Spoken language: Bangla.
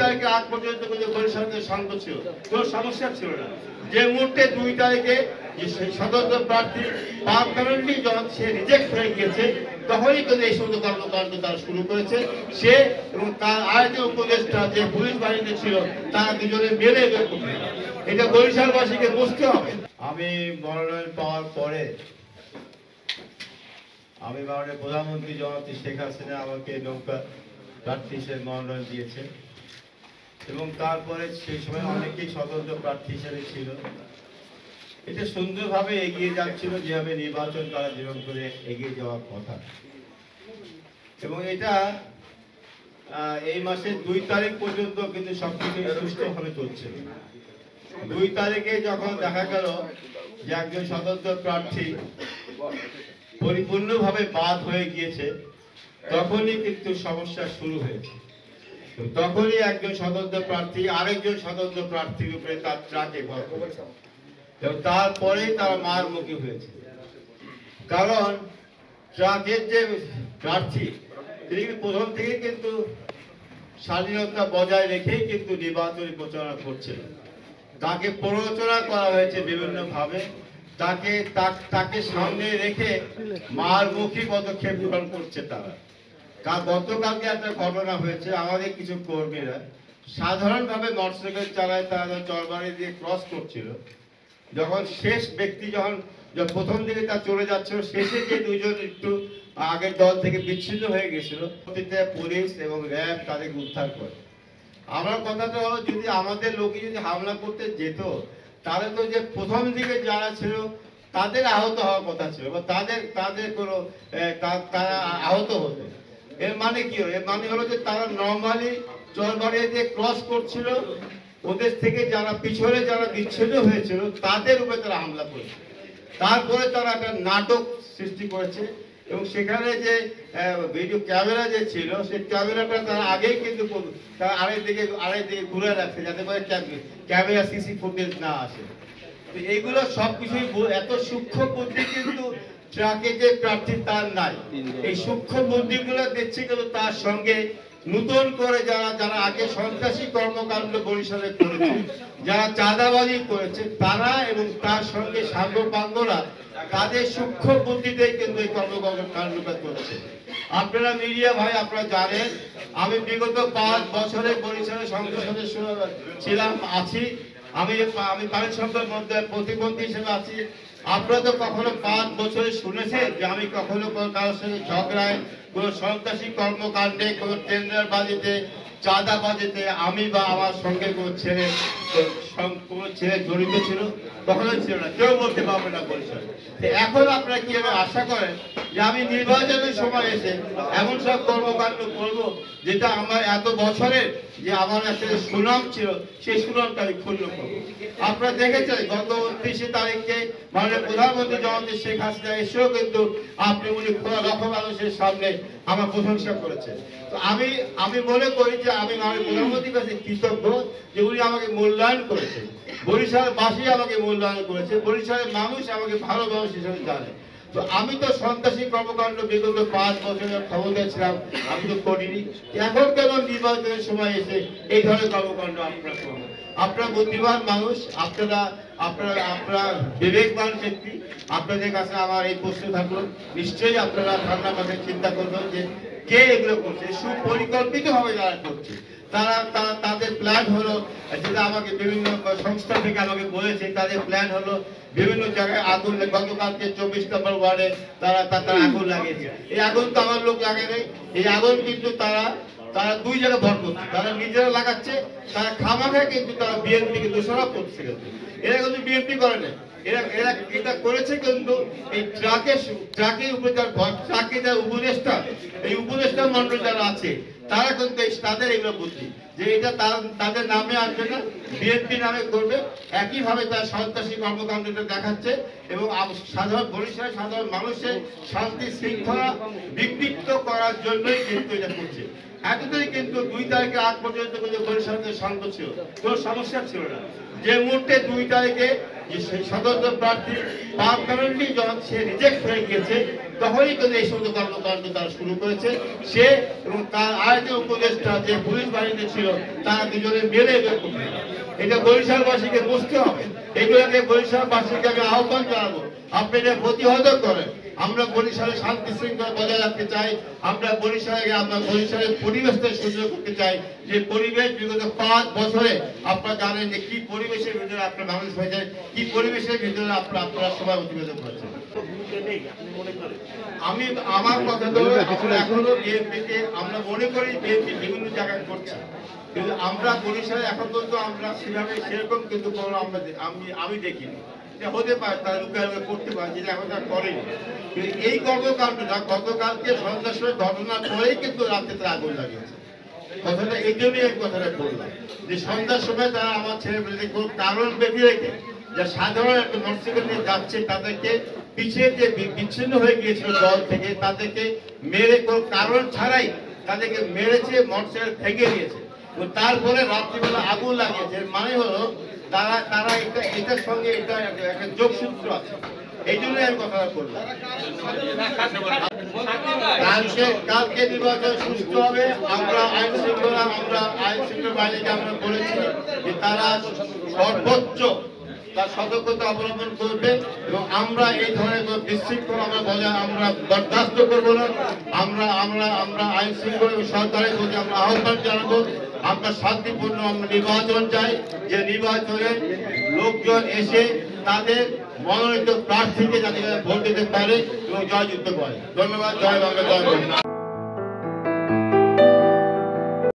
তারিখে আগ পর্যন্ত কিন্তু বরিশালের শান্ত ছিল, কোনো সমস্যা ছিল না। যে মুহূর্তে 2 তারিখে স্বতন্ত্র প্রার্থী পারমানেন্টলি যখন সে রিজেক্ট হয়ে গিয়েছে, তখনই কিন্তু এই সমস্ত কর্মকাণ্ড তারা শুরু করেছে। সে এবং তার আরেকজন উপদেষ্টা যে পুলিশ বাহিনীতে ছিল, তারা দুজনে মিলে এটা বরিশালবাসীকে বুঝতে হবে। আমি মনোনয়ন পাওয়ার পরে আমি মাননীয় প্রধানমন্ত্রী জননেত্রী শেখ হাসিনা আমাকে নৌকা প্রার্থী হিসেবে মনোনয়ন দিয়েছে এবং তারপরে সেই সময় অনেকেই স্বতন্ত্র প্রার্থী হিসেবে ছিল। এটা সুন্দরভাবে এগিয়ে যাচ্ছিল, যেভাবে নির্বাচন তারা জীবন করে এগিয়ে যাওয়ার কথা। এবং এটা এই মাসের 2 তারিখ পর্যন্ত কিন্তু সবকিছু সুষ্ঠুভাবে চলছে। 2 তারিখে যখন দেখা গেল যে একজন স্বতন্ত্র প্রার্থী পরিপূর্ণভাবে বাদ হয়ে গিয়েছে, তখনই কিন্তু সমস্যা শুরু হয়েছে। তখনই একজন স্বতন্ত্র প্রার্থী আরেকজন স্বতন্ত্র প্রার্থীর উপরে তার ট্রাকে ভর করেছে এবং তারপরেই তারা মার মুখী হয়েছে। কারণ ট্রাকের যে প্রার্থী, তিনি প্রথম থেকে কিন্তু স্বাধীনতা বজায় রেখেই কিন্তু নির্বাচনী প্রচারণা করছিলেন। তাকে প্ররোচনা করা হয়েছে বিভিন্নভাবে, তাকে সামনে রেখে মার মুখী পদক্ষেপ গ্রহণ করছে তারা। গতকালকে একটা ঘটনা হয়েছে, আমাদের কিছু কর্মীরা সাধারণভাবে মোটরসাইকেল চালায়, তারা চরবাড়ি দিয়ে ক্রস করছিল। যখন শেষ ব্যক্তি যখন প্রথম দিকে তা চলে যাচ্ছিল, শেষে যে দুইজন একটু আগের দল থেকে বিচ্ছিন্ন হয়ে গেছিল, পুলিশ এবং র্যাব তাদেরকে উদ্ধার করে। আমার কথাটা হলো, যদি আমাদের লোকে যদি হামলা করতে যেত, তাহলে তো যে প্রথম দিকে যারা ছিল তাদের আহত হওয়ার কথা ছিল, বা তাদের কোনো তারা আহত হতো। এর মানে কি হলো? এর মানে হলো যে তারা নর্মালি চরবাড়ি দিয়ে ক্রস করছিল, ওদের থেকে যারা পিছনে যারা বিচ্ছিন্ন হয়েছিল তাদের উপরে তারা হামলা করেছে। তারপরে তারা একটা নাটক সৃষ্টি করেছে এবং সেখানে যে ভিডিও ক্যামেরা যে ছিল, সেই ক্যামেরাটা তারা আগেই কিন্তু তারা আরেকদিকে ঘুরে রাখছে, যাতে করে ক্যামেরা সিসি ফুটেজ না আসে। তো এইগুলো সবকিছুই এত সূক্ষ্ম বুদ্ধি কিন্তু ট্রাকে যে প্রার্থী তার নাই। এই সূক্ষ্ম বুদ্ধিগুলো দেখছে, কিন্তু তার সঙ্গে নতুন করে যারা আগে সন্ত্রাসী কর্মকাণ্ড বরিশালে করেছে, যারা চাঁদাবাজি করেছে, তারা এবং তার সঙ্গে সাঙ্গপাঙ্গরা তাদের সূক্ষ্ম বুদ্ধিতে কিন্তু এই কর্মকাণ্ডটা করছে। আপনারা মিডিয়া ভাই, আপনারা জানেন, আমি বিগত 5 বছরে বরিশালের সংসদ সদস্য ছিলাম, আছি। আমি পানি সম্পদের মধ্যে প্রতিবন্ধী হিসেবে আছি। আপনারা তো কখনো 5 বছরে শুনেছেন যে আমি কখনো কারোর সঙ্গে ঝগড়ায়, কোন সন্ত্রাসী কর্মকাণ্ডে, কোন টেন্ডার বাজিতে, চাঁদা বাজিতে আমি বা আমার সঙ্গে কোনো ছেলে জড়িত ছিল? কখনোই ছিল না, কেউ বলতে পারবে না বরিশাল। এখন আপনারা কিভাবে আশা করেন যে আমি নির্বাচনের সময় এসে এমন সব কর্মকাণ্ড করবো যেটা আমার এত বছরের যে আমার একটা সুনাম ছিল, সেই সুনামটা আমি ক্ষুণ্ণ করবো? আপনারা দেখেছেন গত 29 তারিখে মাননীয় প্রধানমন্ত্রী জননেত্রী শেখ হাসিনা এসেও কিন্তু উনি লক্ষ মানুষের সামনে আমার প্রশংসা করেছেন। তো আমি মনে করি যে আমি মাননীয় প্রধানমন্ত্রীর কাছে কৃতজ্ঞ যে উনি আমাকে মূল্যায়ন করেছেন, বরিশালবাসী আমাকে মূল্যায়ন করেছে, বরিশালের মানুষ আমাকে ভালো মানুষ হিসেবে জানে। তো আমি তো সন্ত্রাসী কর্মকাণ্ড বিগত 5 বছরের ক্ষমতায় ছিলাম, আমি তো করিনি। এখন কেন নির্বাচনের সময় এসে এই ধরনের কর্মকাণ্ড আপনারা করবেন? আপনারা বুদ্ধিমান মানুষ, আপনারা বিবেকবান ব্যক্তি। আপনাদের কাছে আমার এই প্রশ্ন থাকলো, নিশ্চয়ই আপনারা ঠান্ডা মাথায় চিন্তা করবেন যে কে এগুলো করছে, সুপরিকল্পিতভাবে যারা করছে। তাদের প্ল্যান হলো, যেটা আমাকে বিভিন্ন সংস্থা থেকে আমাকে বলেছে, তাদের প্ল্যান হলো বিভিন্ন জায়গায় আগুন। গতকালকে 24 নম্বর ওয়ার্ডে তারা আগুন লাগিয়েছে। এই আগুন তো আমার লোক লাগে নেই, এই আগুন কিন্তু তারা 2 জায়গায় ভর করছে। তারা নিজেরা লাগাচ্ছে, তারা খামাখা কিন্তু তারা বিএনপিকে দোষারোপ করছে। এরা কিন্তু বিএনপি করে না, এরা এটা করেছে কিন্তু এই ট্রাকের উপরে ট্রাকে যারা উপদেষ্টা, এই উপদেষ্টা মন্ডল যারা আছে, তারা কিন্তু তাদের এগুলো বুদ্ধি যে এটা তাদের নামে আসবে না, বিএনপি নামে করবে। একইভাবে তারা সন্ত্রাসী কর্মকাণ্ডটা দেখাচ্ছে এবং বরিশালের সাধারণ মানুষের শান্তি শৃঙ্খলা বিঘ্নিত করার জন্যই কিন্তু এটা করছে। এতদিন কিন্তু 2 তারিখে আগ পর্যন্ত কিন্তু বরিশালের শান্ত ছিল, কোনো সমস্যা ছিল না। যে মুহূর্তে 2 তারিখে যে সেই স্বতন্ত্র প্রার্থী পার্মানেন্টলি যখন সে রিজেক্ট হয়ে গিয়েছে তখনই কিন্তু এই সমস্ত কর্মকাণ্ড তারা শুরু করেছে। সে এবং তার আরেকজন উপদেষ্টা যে পুলিশ বাহিনীতে ছিল তারা দুজনে মিলে এটা বরিশালবাসীকে বুঝতে হবে। এগুলোকে বরিশালবাসীকে আমি আহ্বান জানাবো, আপনি এটা প্রতিহত করেন। আমরা বরিশালে শান্তি শৃঙ্খলা বজায় রাখতে চাই, আমরা বরিশালের পরিবেশটা সুন্দর করতে চাই। যে পরিবেশ বিগত 5 বছরে আপনারা জানেন যে কি পরিবেশের ভিতরে আপনার মানুষ হয়ে যায়, কি পরিবেশের ভিতরে আপনারা সবাই অতিবাহিত করছেন। আমি আমার কথা তো এখনো বিএনপিকে আমরা মনে করি বিএনপি বিভিন্ন জায়গায় করছে, কিন্তু আমরা বরিশালে এখন পর্যন্ত আমরা সেরকম কিন্তু কোনো আমি দেখিনি। হতে পারে তারা লুকায় করতে পারে, যেটা এখন তারা করেনি। কিন্তু এই কর্মকাণ্ডটা গতকালকে সন্ধ্যার সময় ঘটনার পরেই কিন্তু রাতে তারা আগুন লাগিয়েছে। কথাটা এই জন্যই আমি কথাটা বললাম যে সন্ধ্যার সময় তারা আমার ছেলেমেয়েদের কোনো কারণ বেঁধে রেখে যা সাধারণ একটা মোটরসাইকেল নিয়ে যাচ্ছে তাদেরকে পিছিয়ে যে বিচ্ছিন্ন হয়ে গিয়েছিল দল থেকে, তাদেরকে মেরে কোনো কারণ ছাড়াই তাদেরকে মেরেছে, মোটরসাইকেল ভেঙে দিয়েছে। তারপরে রাত্রিবেলা আগুন লাগিয়েছে। মানে হলো তারা এটার সঙ্গে এটা একটা যোগসূত্র আছে। এই জন্যই আমি কথাটা বললাম। কালকে নির্বাচন সুস্থ হবে। আমরা আইন শৃঙ্খলা বাহিনীকে আমরা বলেছি যে তারা সর্বোচ্চ তার সতর্কতা অবলম্বন করবে এবং আমরা এই ধরনের বিশৃঙ্খলা আমরা বরদাস্ত করবো না। আমরা আইন শৃঙ্খলা এবং সরকারের প্রতি আমরা আহ্বান জানাবো। আমরা শান্তিপূর্ণ নির্বাচন চাই, যে নির্বাচনে লোকজন এসে তাদের মনোনীত প্রার্থীকে যাতে ভোট দিতে পারে এবং জয়যুক্ত করে। ধন্যবাদ। জয় বাংলা, জয় বাংলা।